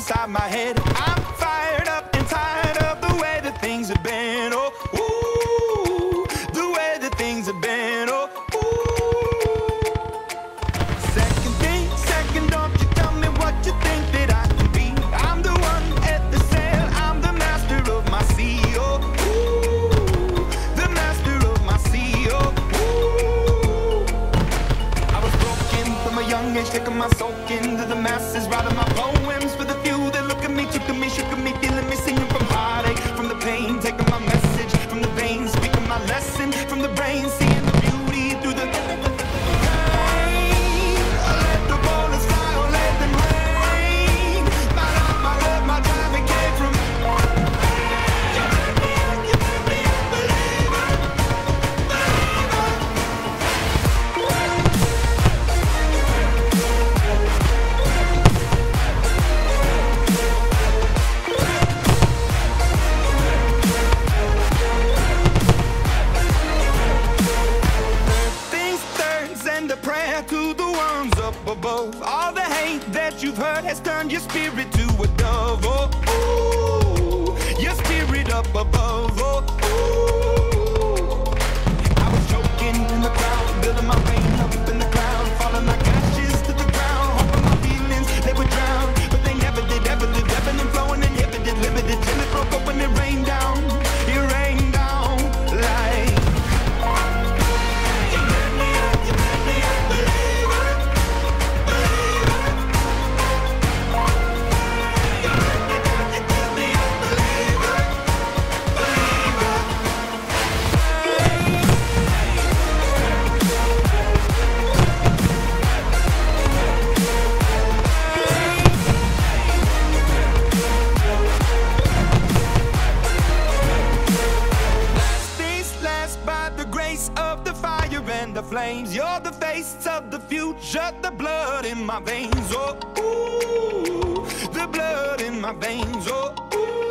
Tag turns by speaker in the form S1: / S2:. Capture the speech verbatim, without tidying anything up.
S1: inside my head. I'm fired up and tired of the way that things have been. Oh, ooh, the way that things have been. Oh, ooh. Second thing, second, don't you tell me what you think that I can be. I'm the one at the sail, I'm the master of my sea. Oh, ooh, the master of my sea. Oh, ooh. I was broken from a young age, taking my soul into the masses, writing my poems for the few that look at me, took at me, shook at me, feeling me, singing from heartache, from the pain, taking my message from the veins, speaking my lesson from the brain, seeing the beauty through the pain. I let the bullets fly, or let them rain. My love, my love, my time, it came from you. Made me, you made me a believer, things, thirds, and a prayer to the ones up above. All the hate that you've heard has turned your spirit to a dove. Oh, ooh, your spirit up above. Oh, ooh. I was choking in the crowd, building my rain up in the cloud, falling like ashes to the ground, hoping my feelings they would drown, but they never did. Ever lived, ebbing and flowing, inhibited, limited, till it broke up when it rained down. It rained down like. You made me a, you made me a believer, believer. You made me, you made me a believer, believer. Last things last by the grace of the fire and the flames. You're the face of the future, the blood in my veins. Oh, ooh, the blood in my veins. Oh, ooh.